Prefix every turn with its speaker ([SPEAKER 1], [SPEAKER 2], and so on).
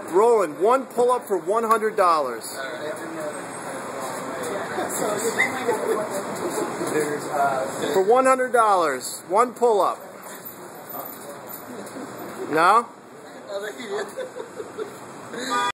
[SPEAKER 1] Rolling, one pull-up for $100. For $100, one pull-up. No?